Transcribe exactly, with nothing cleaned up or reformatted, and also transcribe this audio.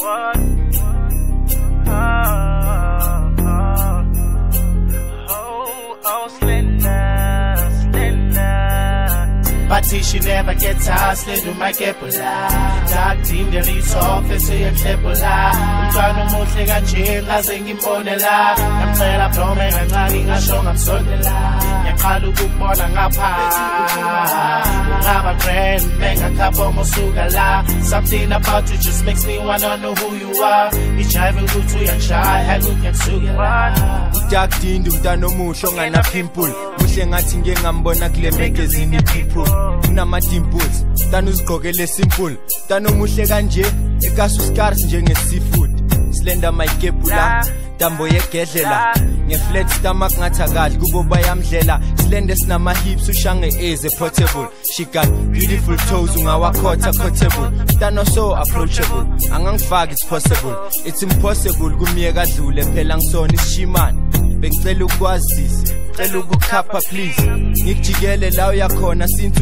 What? Oh, oh, oh, oh, Slender, Slender. But she never gets tired, Slender might get bula. Dark team, the leads office, you get bula. Umfana umuhle kanje, ngaze ngimbone la. Ngicela blome kancane ngasho ngamsondela. Ngiyaqala ukubona ngapha. Ungaba grand, bengakhapha mosuka la. Something about you just makes me wanna know who you are. Ijive ukuthi uyangishaya, ngiyaksuka. Dark team, umntana omuhle ongana pimple. Muhle ngathi ngeke ngambona kule magazine people. Unama dimples, tana uzigqokele simple. Tana omuhle kanje, ekasa uskars njenge seafood. Slender mayikebula, tambo yegedlela. Nge-flat stomach ngathakali, kubo bayamdlela. Slender sinama hips, ushange eze portable. She got beautiful toes, ungawakhotha quotable. Tana so approachable, angangifaki it's possible. It's impossible, kumiyeka dlule, phela ngisona isishimane. Bengicela ukwazisa, cela ukukhapha please. Ngikujikele la uyakhona since